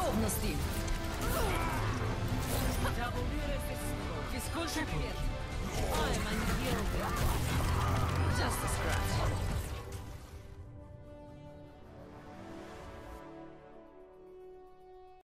Готовности! Физкульт привет! I'm unyielding. Just a scratch.